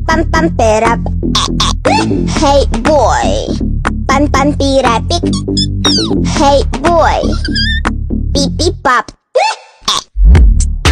pam pam perap. Hey boy, pan pan pirapik. Hey boy, pip pip pop.